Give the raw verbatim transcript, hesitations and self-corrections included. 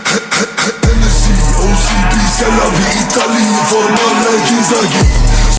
Hennessy, O C B, Selavi, Italy, forma like Inzaghi.